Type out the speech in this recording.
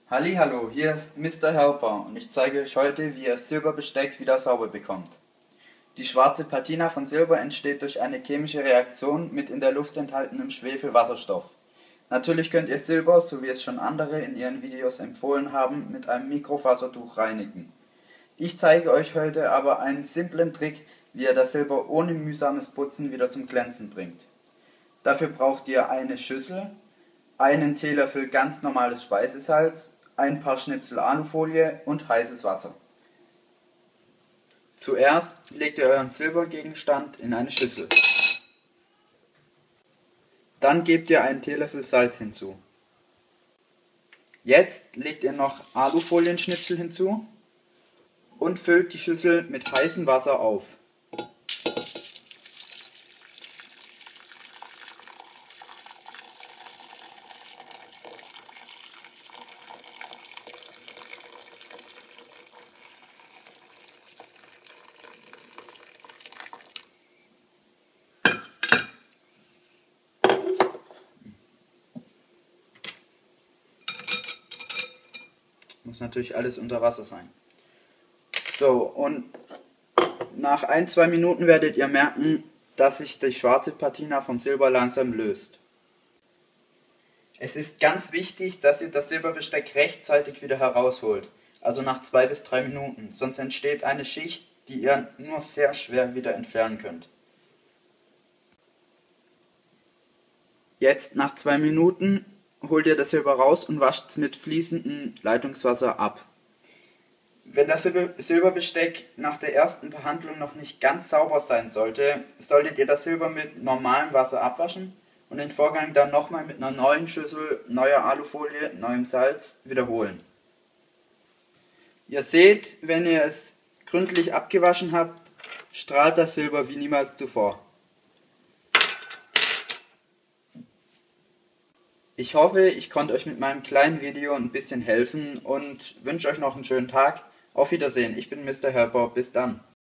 Hallihallo, hier ist Mr. Helper und ich zeige euch heute, wie ihr Silberbesteck wieder sauber bekommt. Die schwarze Patina von Silber entsteht durch eine chemische Reaktion mit in der Luft enthaltenem Schwefelwasserstoff. Natürlich könnt ihr Silber, so wie es schon andere in ihren Videos empfohlen haben, mit einem Mikrofasertuch reinigen. Ich zeige euch heute aber einen simplen Trick, wie ihr das Silber ohne mühsames Putzen wieder zum Glänzen bringt. Dafür braucht ihr eine Schüssel, einen Teelöffel ganz normales Speisesalz, ein paar Schnipsel Alufolie und heißes Wasser. Zuerst legt ihr euren Silbergegenstand in eine Schüssel. Dann gebt ihr einen Teelöffel Salz hinzu. Jetzt legt ihr noch Alufolienschnipsel hinzu und füllt die Schüssel mit heißem Wasser auf. Muss natürlich alles unter Wasser sein. So, und nach 1-2 Minuten werdet ihr merken, dass sich die schwarze Patina vom Silber langsam löst. Es ist ganz wichtig, dass ihr das Silberbesteck rechtzeitig wieder herausholt, also nach 2 bis 3 Minuten, sonst entsteht eine Schicht, die ihr nur sehr schwer wieder entfernen könnt. Jetzt nach 2 Minuten holt ihr das Silber raus und wascht es mit fließendem Leitungswasser ab. Wenn das Silberbesteck nach der ersten Behandlung noch nicht ganz sauber sein sollte, solltet ihr das Silber mit normalem Wasser abwaschen und den Vorgang dann nochmal mit einer neuen Schüssel, neuer Alufolie, neuem Salz wiederholen. Ihr seht, wenn ihr es gründlich abgewaschen habt, strahlt das Silber wie niemals zuvor. Ich hoffe, ich konnte euch mit meinem kleinen Video ein bisschen helfen und wünsche euch noch einen schönen Tag. Auf Wiedersehen, ich bin Mr. Helper, bis dann.